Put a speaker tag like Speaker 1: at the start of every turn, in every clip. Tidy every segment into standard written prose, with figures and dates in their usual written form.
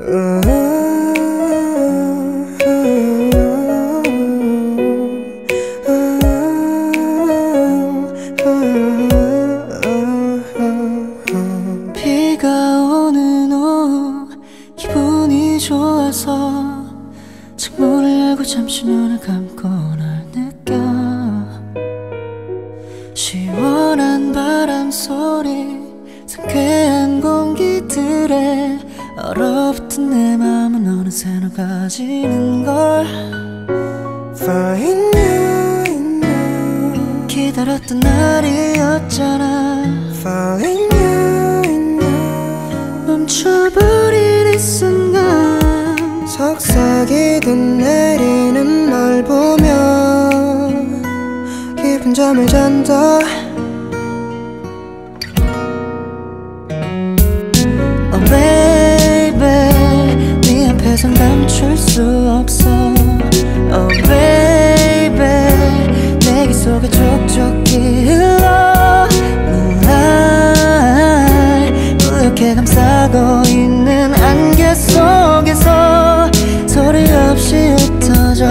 Speaker 1: 비가 오는 오후 기분이 좋아서 창문을 열고 잠시 눈을 감고 널 느껴. 시원한 바람 소리 상쾌한 공기들에 얼어붙은 내 맘은 어느새 널 가지는걸.
Speaker 2: Find you in you
Speaker 1: 기다렸던 날이었잖아.
Speaker 2: Falling you in you
Speaker 1: 멈춰버린 이 순간
Speaker 2: 속삭이듯 내리는 널 보며 깊은 잠을 잔다.
Speaker 1: Oh baby 네 앞에선 감출 수 없어. Oh baby 내 귀 속에 촉촉히 흘러. Moonlight 뿌옇게 감싸고 있는 안개 속에서 소리 없이 흩어져.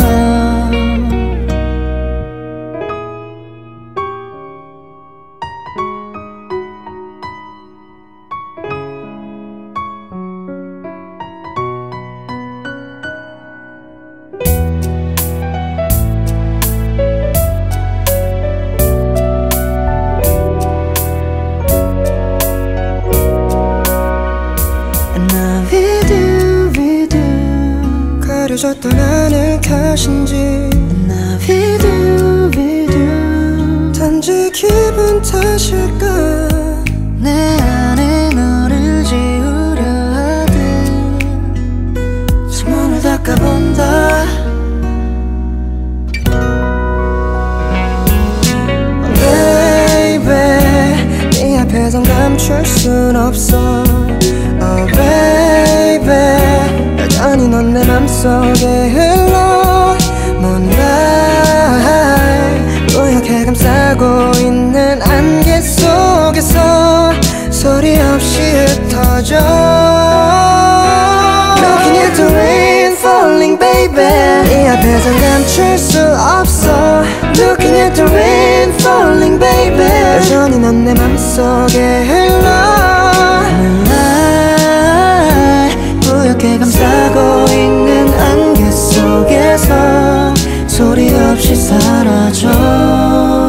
Speaker 2: 가려졌던 하늘 탓인지 단지 기분 탓일까.
Speaker 1: 내 안에 너를 지우려 하듯 창문을 닦아본다.
Speaker 2: Oh baby 네 앞에선 감출 순 없어. Oh baby 여전히 넌 내 맘속에 흘러. Moonlight 뿌옇게 감싸고 있는 안개 속에서 소리 없이 흩어져. Looking at the rain falling baby 네 앞에선 감출 수 없어. Looking at the rain falling baby 여전히 넌 내 맘속에 흘러.
Speaker 1: 뿌옇게 감싸고 있는 안개 속에서 소리 없이 사라져.